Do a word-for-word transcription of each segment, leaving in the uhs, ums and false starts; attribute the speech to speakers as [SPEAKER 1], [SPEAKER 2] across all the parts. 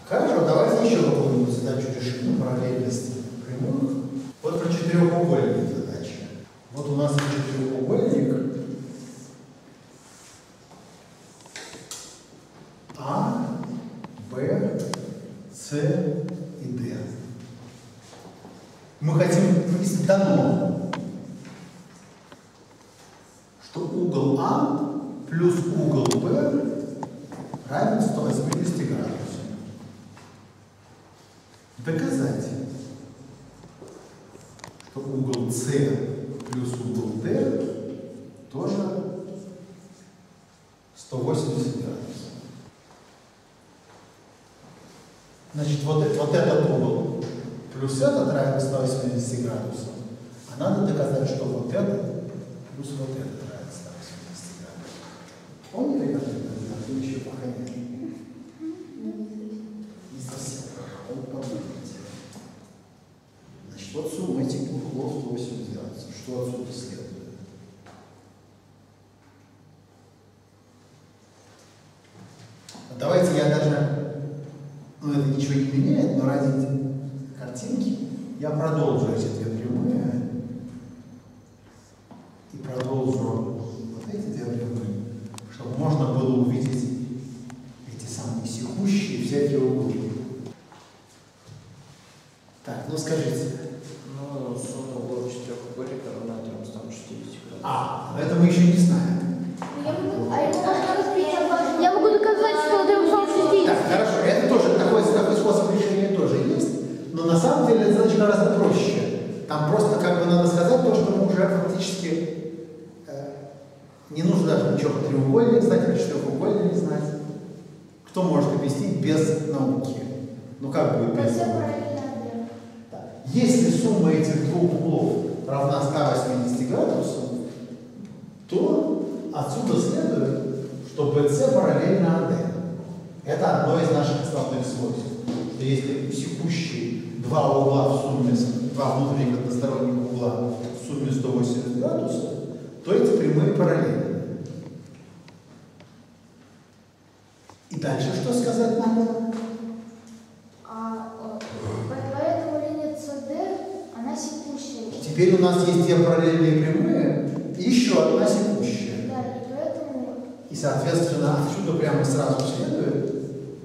[SPEAKER 1] Хорошо, давайте еще какую-нибудь задачу решим на параллельность прямых. Вот про четырехугольник задача. Вот у нас есть четырехугольник А, Б, С и Д. Мы хотим, если дано, что угол А плюс угол Б равен ста восьмидесяти градусам. Доказать, что угол С плюс угол D тоже сто восемьдесят градусов. Значит, вот, вот этот угол плюс этот равен ста восьмидесяти градусам. А надо доказать, что вот это плюс вот этот равен ста восьмидесяти градусам. Помните, как это? Вы еще пока нет. Не совсем. Значит, вот сумма этих двух углов сто восемьдесят градусов. Что отсюда следует? Давайте я даже, ну это ничего не меняет, но ради картинки я продолжу эти две прямые и продолжу вот эти две прямые, чтобы можно было увидеть эти самые секущие всякие углы. Так, ну скажите.
[SPEAKER 2] Ну, сумма углов четырехугольника равна трёмстам шестидесяти градусам.
[SPEAKER 1] А, это мы еще не знаем.
[SPEAKER 3] Я могу, а это можно разбить, я могу доказать, что трёмстам шестидесяти.
[SPEAKER 1] Так, хорошо, это тоже такой, такой способ решения тоже есть, но на самом деле это задача гораздо проще. Там просто как бы надо сказать то, что мы уже фактически э, не нужно даже ничего про треугольник знать, про четырехугольник знать. Кто может объяснить без науки? Ну как будет без науки? Если сумма этих двух углов равна ста восьмидесяти градусам, то отсюда следует, что бэ цэ параллельно а дэ. Это одно из наших основных свойств. Что если секущие два угла в сумме, два внутренних односторонних угла в сумме сто восемьдесят градусов, то эти прямые параллельны. И дальше что сказать надо? Теперь у нас есть две параллельные прямые и еще одна секущая.
[SPEAKER 3] Да, и поэтому...
[SPEAKER 1] И, соответственно, отсюда прямо сразу следует,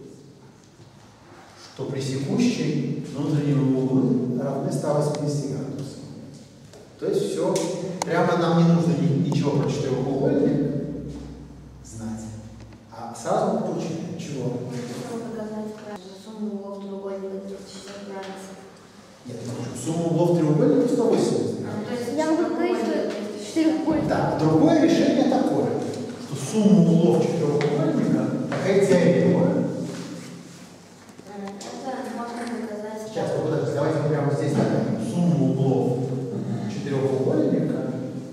[SPEAKER 1] что при секущей внутренние углы равны ста восьмидесяти градусам. То есть все, прямо нам не нужно ничего про четырехугольник знать, а сразу получим чего?
[SPEAKER 3] Сумму углов треугольника тридцать шесть градусов.
[SPEAKER 1] Нет, сумма углов треугольника сто восемьдесят градусов.
[SPEAKER 3] Я могу говорить, что четырехугольник.
[SPEAKER 1] Да, другое решение такое, что сумма углов четырехугольника такая теорема.
[SPEAKER 3] Это можно доказать.
[SPEAKER 1] Сейчас, подождите, давайте прямо здесь напишем сумму углов четырехугольника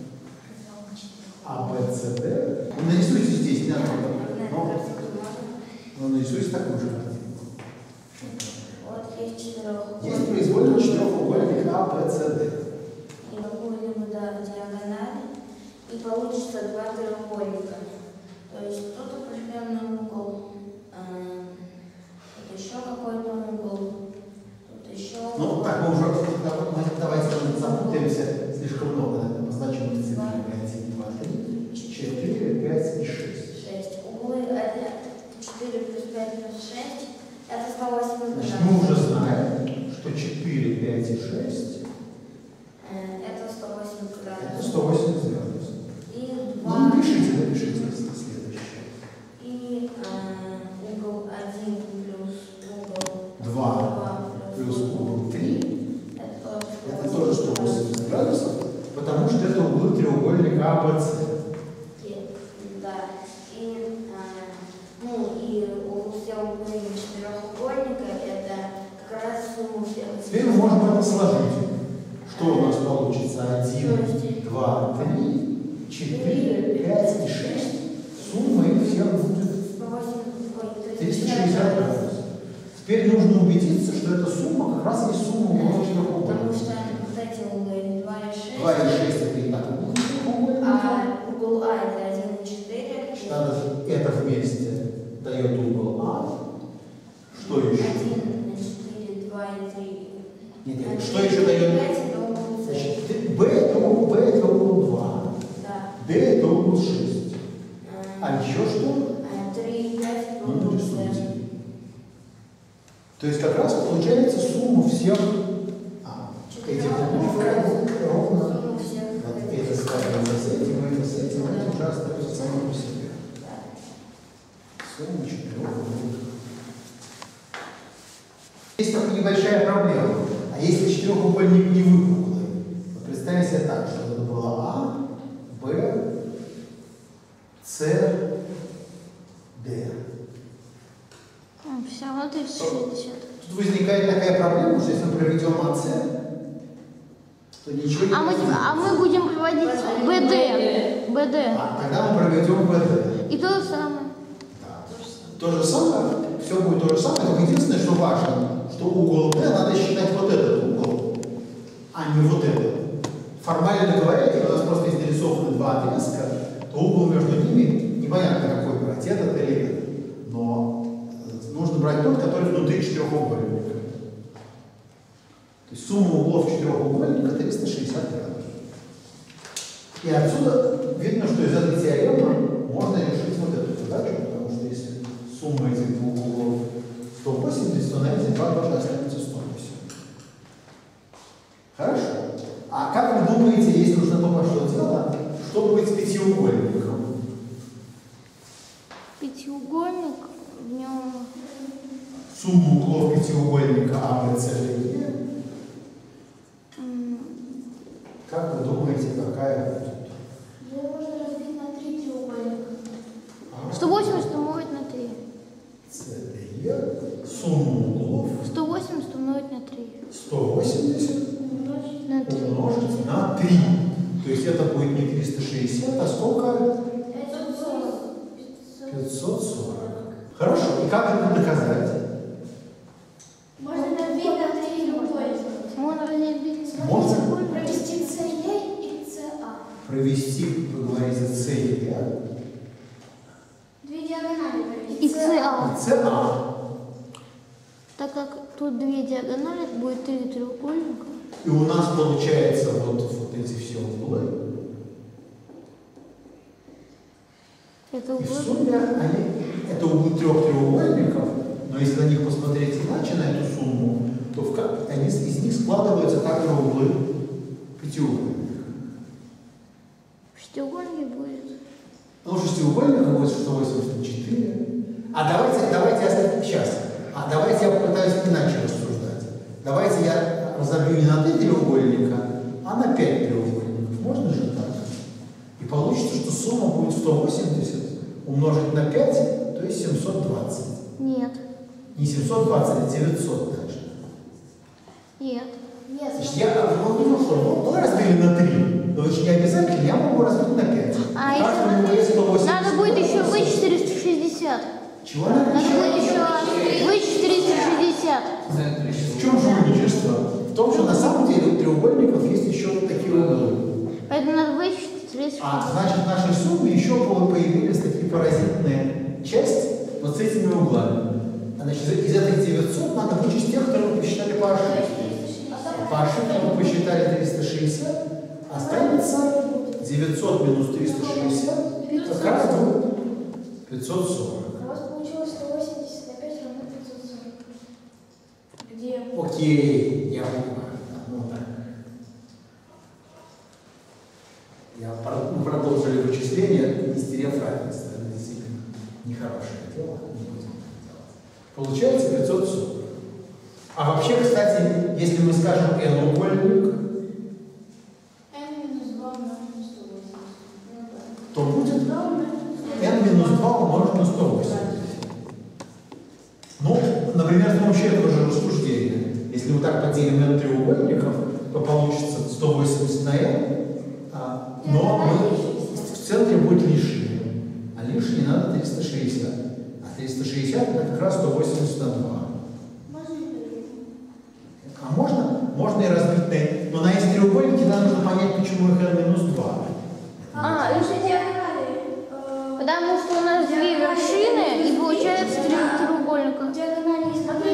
[SPEAKER 1] А, Б, С, Д. Ну, нарисуйте здесь, не надо. Но, но нарисуйте такую же картинку.
[SPEAKER 3] Вот есть четырехугольник.
[SPEAKER 1] Есть произвольный четырехугольник А, Б, С, Д.
[SPEAKER 3] И какую-либо да, диагонали, и получится два треугольника. То есть тут определенный угол, э, тут еще какой-то угол, тут еще угол.
[SPEAKER 1] Ну, так мы уже, давайте запутаемся слишком много, да? Позначим эти цифры пять, два, три, четыре, пять и шесть.
[SPEAKER 3] шесть. Углы четыре плюс пять плюс шесть, это сто восемьдесят градусов.
[SPEAKER 1] Значит, мы уже знаем, что четыре, пять и шесть
[SPEAKER 3] это сто восемьдесят градусов.
[SPEAKER 1] это сто восемьдесят градусов.
[SPEAKER 3] И
[SPEAKER 1] Ну,
[SPEAKER 3] два.
[SPEAKER 1] напишите, напишите следующее.
[SPEAKER 3] И э, угол один плюс угол
[SPEAKER 1] два плюс угол три
[SPEAKER 3] это,
[SPEAKER 1] это тоже сто восемьдесят градусов, потому что это углы треугольника А, Б, С.
[SPEAKER 3] Да. И, э, ну, и у все углы четырехугольника это как раз сумма всех.
[SPEAKER 1] Теперь мы можем это сложить. Что у нас получится? один, два, три, четыре, пять и шесть. Сумма их всех будет триста шестьдесят градусов. Теперь нужно убедиться, что эта сумма как раз есть сумма углов четырехугольника.
[SPEAKER 3] Потому что вот эти углы два и шесть.
[SPEAKER 1] два и шесть это и так угол четырехугольника.
[SPEAKER 3] А угол А это один и четыре.
[SPEAKER 1] Надо это вместе дает угол А, Что еще?
[SPEAKER 3] один на четыре, два и три.
[SPEAKER 1] Нет, нет. Что еще дает?
[SPEAKER 3] пять это угол С.
[SPEAKER 1] Значит, b это угол, b это угол два.
[SPEAKER 3] Да.
[SPEAKER 1] d это угол шесть.
[SPEAKER 3] Э,
[SPEAKER 1] А еще что?
[SPEAKER 3] э, три и пять это
[SPEAKER 1] Ну,
[SPEAKER 3] угол С.
[SPEAKER 1] рисуйте. То есть как раз получается сумма всех а, этих углов ровно.
[SPEAKER 3] Сумма всех
[SPEAKER 1] Вот
[SPEAKER 3] этих.
[SPEAKER 1] это ставится с этим, это с этим, это уже остается само по себе.
[SPEAKER 3] Да.
[SPEAKER 1] Сумма четырех углов. Есть только небольшая проблема. А если четырехугольник не выпуклый, вот представьте себе так, что это было А, Б, С, Д.
[SPEAKER 4] Все равно триста шестьдесят.
[SPEAKER 1] Тут возникает такая проблема, что если мы проведем АС, то ничего не
[SPEAKER 4] А мы,
[SPEAKER 1] возникнет.
[SPEAKER 4] а мы будем проводить БД. БД.
[SPEAKER 1] А тогда мы проведем БД.
[SPEAKER 4] И то же самое.
[SPEAKER 1] Да. То же самое, все будет то же самое, только единственное, что важно, что угол D надо считать вот этот угол, а не вот этот. Формально говоря, если у нас просто есть нарисованы два отрезка, то угол между ними непонятно какой брать, этот или этот. Но нужно брать тот, который внутри четырехугольника. То есть сумма углов четырехугольника триста шестьдесят градусов. И отсюда видно, что из этой теоремы можно решить вот эту задачу, потому что если сумма этих двух углов сто восемьдесят, то на эти два тоже останется сто восемь. Хорошо. А как вы думаете, если уж на то пошло дело, что будет с пятиугольником?
[SPEAKER 4] Пятиугольник, в нем
[SPEAKER 1] Сумма углов пятиугольника А, Б, С, Д, Е. Как вы думаете, какая будет?
[SPEAKER 3] Ее можно разбить на три треугольника.
[SPEAKER 1] А,
[SPEAKER 4] сто восемьдесят умножить на три.
[SPEAKER 1] С, Д, Е. Сумма углов
[SPEAKER 4] сто восемьдесят умножить на три.
[SPEAKER 1] сто восемьдесят
[SPEAKER 3] Умножить
[SPEAKER 4] На три.
[SPEAKER 1] умножить на три. То есть это будет не триста шестьдесят, а сколько?
[SPEAKER 3] пятьсот сорок.
[SPEAKER 1] пятьсот сорок. Хорошо. И как это доказать?
[SPEAKER 3] Можно разбить на три треугольника.
[SPEAKER 4] Можно разделить.
[SPEAKER 1] Можно
[SPEAKER 3] Провести С Е и С А.
[SPEAKER 1] провести, вы говорите, С, Е
[SPEAKER 3] Две диагонали провести.
[SPEAKER 4] И СА.
[SPEAKER 1] и С, А.
[SPEAKER 4] Так как тут две диагонали, это будет три треугольника.
[SPEAKER 1] И у нас получается вот, вот эти все углы.
[SPEAKER 4] Это
[SPEAKER 1] И в
[SPEAKER 4] углы.
[SPEAKER 1] сумме они, это углы трех треугольников, но если на них посмотреть иначе, на эту сумму, то в, как- они, из них складываются также углы пятиугольника.
[SPEAKER 4] В шестиугольнике будет.
[SPEAKER 1] Ну, шестиугольника будет сто восемьдесят четыре. А давайте, давайте я сейчас. А давайте я попытаюсь иначе рассуждать. Давайте я разобью не на три треугольника, а на пять треугольников. Можно же так? И получится, что сумма будет сто восемьдесят умножить на пять, то есть семьсот двадцать.
[SPEAKER 4] Нет.
[SPEAKER 1] Не семьсот двадцать, а девятьсот даже.
[SPEAKER 4] Нет.
[SPEAKER 3] Нет,
[SPEAKER 1] Значит, я могу, ну что, мы разбили на три, но это не обязательно, я могу разбить на пять.
[SPEAKER 4] А
[SPEAKER 1] Каждому
[SPEAKER 4] если
[SPEAKER 1] будет сто восемьдесят.
[SPEAKER 4] надо будет еще вы четыреста шестьдесят.
[SPEAKER 1] Чего надо
[SPEAKER 4] Надо
[SPEAKER 1] еще?
[SPEAKER 4] будет еще вы четыреста шестьдесят.
[SPEAKER 1] В чем жульничество? В том, что на самом деле у треугольников есть еще вот такие углы.
[SPEAKER 4] Поэтому надо вычесть триста
[SPEAKER 1] А
[SPEAKER 4] шестьдесят.
[SPEAKER 1] значит, в нашей сумме еще появились такие поразительные части вот с этими углами. А значит, из этих девятисот надо вычесть тех, которые мы посчитали по ошибке. По ошибке мы посчитали триста шестьдесят, останется девятьсот минус триста шестьдесят, как раз будет пятьсот сорок.
[SPEAKER 3] У вас получилось сто восемьдесят на пять равно пятьсот сорок. Где?
[SPEAKER 1] Окей, я понимаю. Ну так. Я, пор- мы продолжили вычисление, не стерев равенство. Это действительно нехорошее дело. Не будем это делать. Получается пятьсот сорок. А вообще, кстати, если мы скажем n-угольник,
[SPEAKER 3] N минус два умножить на сто восемьдесят.
[SPEAKER 1] то будет
[SPEAKER 3] два умножить на
[SPEAKER 1] n минус два умножить на сто восемьдесят. Ну, например, с помощью этого же рассуждения, если мы так поделим n треугольников, то получится сто восемьдесят на n, а, но мы, в центре будет лишнее. А лишнее надо триста шестьдесят. А триста шестьдесят это как раз сто восемьдесят на два.
[SPEAKER 3] Можно и перейти.
[SPEAKER 1] А можно? Можно и разбить на n. Но на эти треугольники нам нужно понять, почему их n минус два.
[SPEAKER 4] А,
[SPEAKER 3] Лучше диагонали. э,
[SPEAKER 4] потому что у нас две вершины и получается три треугольника.
[SPEAKER 3] Диагонали из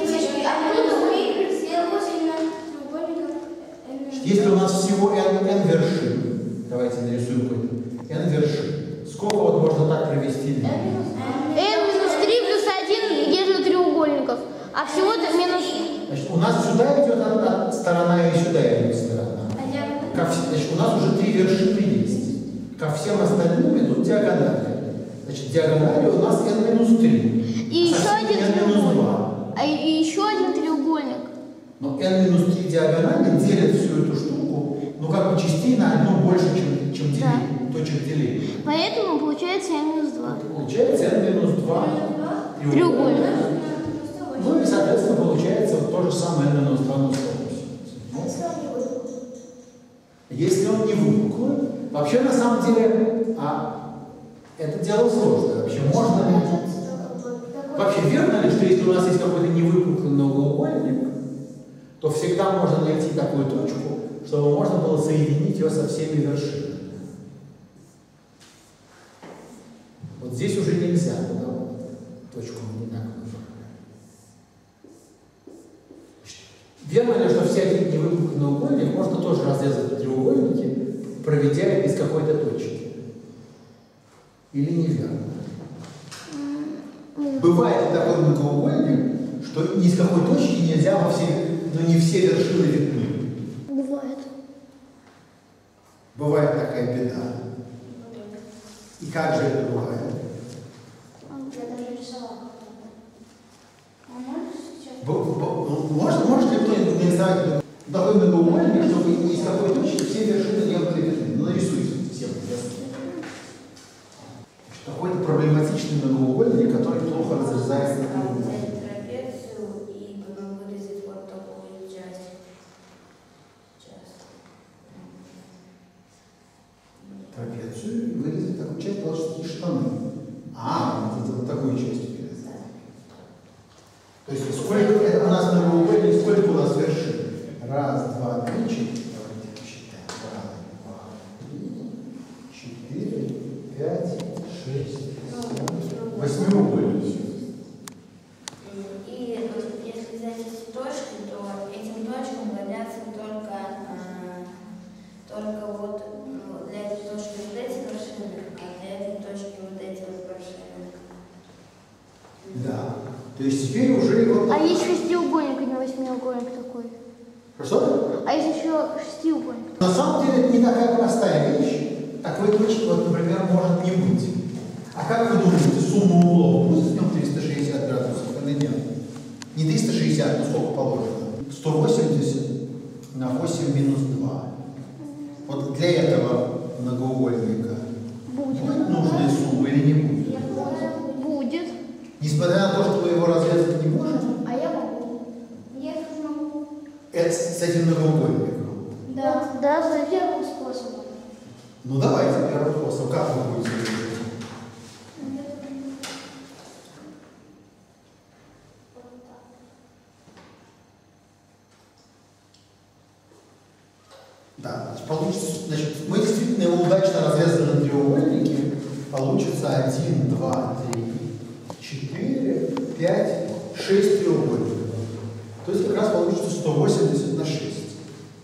[SPEAKER 1] если у нас всего n, n вершин, давайте нарисуем какой-то n вершин, сколько вот можно так провести линию?
[SPEAKER 4] n минус три плюс один между треугольников. А всего-то минус...
[SPEAKER 1] Значит, у нас сюда идет одна сторона и сюда идет сторона. Ко вс- Значит, у нас уже три вершины есть. Ко всем остальным идут диагонали. Значит, диагонали у нас n минус три.
[SPEAKER 4] И еще один
[SPEAKER 1] n минус
[SPEAKER 4] треугольник.
[SPEAKER 1] два.
[SPEAKER 4] А и и еще один треугольник.
[SPEAKER 1] Но n минус три диагонали делят всю эту штуку, ну как бы частей на одну больше, чем, чем
[SPEAKER 4] Да.
[SPEAKER 1] деление, точек деления.
[SPEAKER 4] Поэтому получается n минус два.
[SPEAKER 1] Получается n минус два
[SPEAKER 4] Треугольник.
[SPEAKER 1] Ну и, соответственно, получается вот то же самое n минус два на сто восемьдесят. Если он не выпуклый, вообще на самом деле, а, это дело сложное. Вообще можно ли... Вообще верно ли, что если у нас есть какой-то невыпуклый многоугольник, то всегда можно найти такую точку, чтобы можно было соединить ее со всеми вершинами? Вот здесь уже нельзя, да? Точку мы не так называем. Верно ли, что всякий невыпуклый многоугольник можно тоже разрезать на треугольники, проведя из какой-то точки? Или неверно? Бывает такой многоугольник, что ни с какой точки нельзя во все, но не все вершины видны.
[SPEAKER 4] Бывает.
[SPEAKER 1] Бывает такая беда. И как же это бывает? Б- б- Может, может ли кто-нибудь нарисовать такой многоугольник, чтобы ни с какой точки все вершины не были видны? Ну, нарисуйте всем. Какой-то проблематичный многоугольник, который плохо разрезается на треугольники.
[SPEAKER 3] Взять трапецию и вырезать вот такую часть. Сейчас.
[SPEAKER 1] Трапецию и вырезать такую часть, положить штаны. А, вот, это, вот такую часть вырезать. То есть сколько это у нас многоугольник, сколько у нас вершин? Раз, два, три, четыре. Давайте посчитаем. Раз, два, три, четыре, пять, шесть, семь, восьмиугольник.
[SPEAKER 3] И вот если взять эти точки, то этим точкам годятся только, а, только вот ну, для этой точки вот эти вершины, а для этой точки вот эти вот вершины.
[SPEAKER 1] Да. То есть теперь уже вот...
[SPEAKER 4] А есть шестиугольник, а не восьмиугольник такой.
[SPEAKER 1] Что?
[SPEAKER 4] А есть еще шестиугольник.
[SPEAKER 1] На самом деле это не такая простая вещь. Такой точки, вот, например, может не быть. А как вы думаете, сумма углов будет в нем триста шестьдесят градусов или нет? Не триста шестьдесят, но сколько положено? сто восемьдесят на восемь минус два. Вот для этого многоугольника
[SPEAKER 4] Будет.
[SPEAKER 1] будет нужная сумма или не будет?
[SPEAKER 4] Будет.
[SPEAKER 1] Несмотря на то, что мы его разрезать не можем,
[SPEAKER 3] А я могу. Я тоже могу.
[SPEAKER 1] это с этим многоугольником.
[SPEAKER 3] Да.
[SPEAKER 4] Да, за
[SPEAKER 3] Первым способом.
[SPEAKER 1] Ну давайте первый способ. Как вы будете решать? Да, значит, получится, значит, мы действительно его удачно разрезали на треугольники. Получится один, два, три, четыре, пять, шесть треугольников. То есть как раз получится сто восемьдесят на шесть.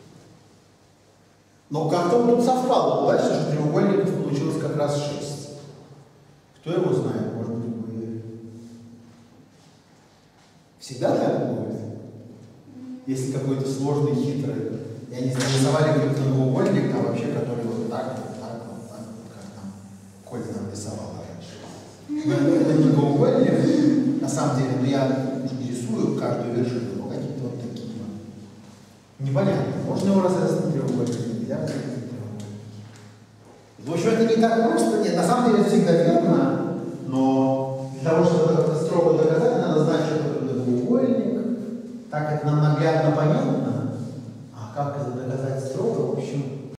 [SPEAKER 1] Но как-то он тут совпало удачно, что треугольников получилось как раз шесть. Кто его знает, может быть, вы... Всегда так будет? Если какой-то сложный, хитрый, я не знаю, рисовали какой-то многоугольник, там вообще, который вот так, вот так, вот так, вот как там Коля нам рисовал раньше. Но это многоугольник, на самом деле, но я не рисую каждую вершину, но какие-то вот такие вот. Непонятно, можно его разрезать на треугольник, нельзя разрезать на треугольник. В общем, это не так просто, нет, на самом деле это всегда верно, но для того, чтобы это строго доказать, надо знать, что это многоугольник, так это нам наглядно понятно,